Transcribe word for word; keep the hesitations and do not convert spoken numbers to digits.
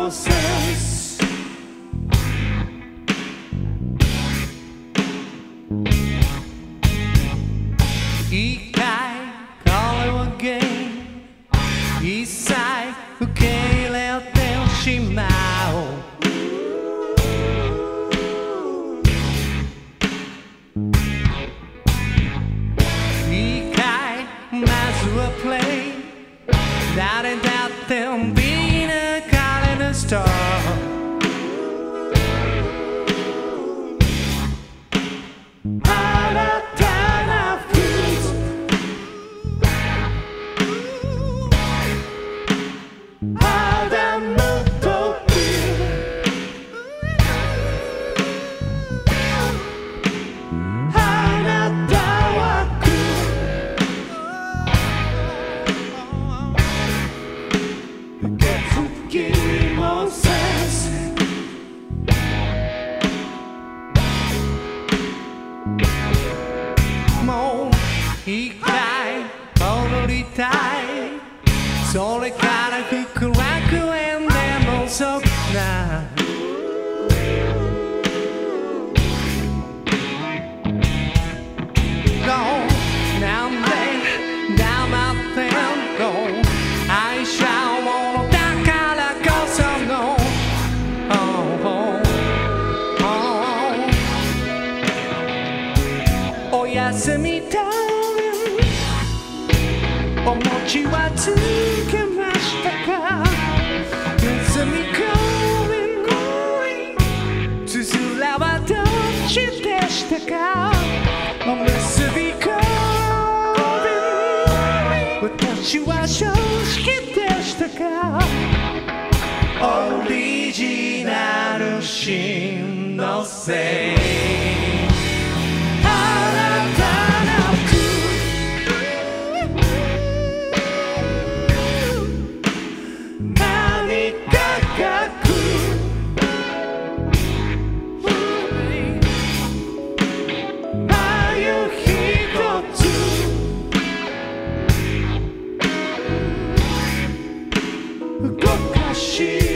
sense. Ikai, call it again. Isao, 受け入れてしまう。いいかい、まずはプレイ。誰だって見抜かれるスター。新たなフルーツ。アダムとイブ。あなたは来る。受け継ぎもせず。もう一回戻りたい。それから福楽園でもそんななんで黙ってんの。愛し合うものだからこその、oh, oh, oh. おやすみダーリン、お餅はつけましたか。盗み込みつづらはどっちでしたか。おむすび込み私は正直でしたか。オリジナル新のせい。あなたの何かが来る。眉一つ動かし